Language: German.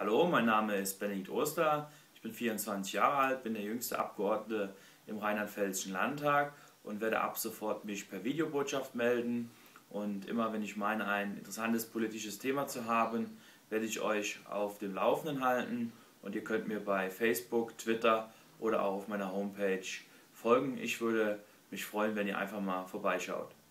Hallo, mein Name ist Benedikt Oster, ich bin 24 Jahre alt, bin der jüngste Abgeordnete im Rheinland-Pfälzischen Landtag und werde ab sofort mich per Videobotschaft melden. Und immer wenn ich meine, ein interessantes politisches Thema zu haben, werde ich euch auf dem Laufenden halten und ihr könnt mir bei Facebook, Twitter oder auch auf meiner Homepage folgen. Ich würde mich freuen, wenn ihr einfach mal vorbeischaut.